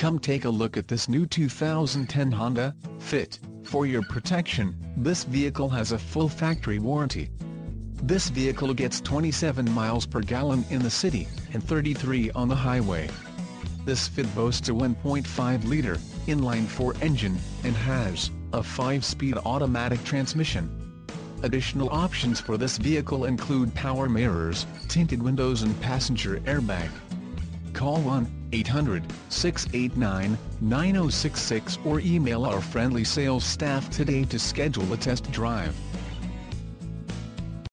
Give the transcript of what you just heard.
Come take a look at this new 2010 Honda Fit. For your protection, this vehicle has a full factory warranty. This vehicle gets 27 miles per gallon in the city, and 33 on the highway. This Fit boasts a 1.5-liter, inline-4 engine, and has a 5-speed automatic transmission. Additional options for this vehicle include power mirrors, tinted windows and passenger airbag. Call 1-800-689-9066 or email our friendly sales staff today to schedule a test drive.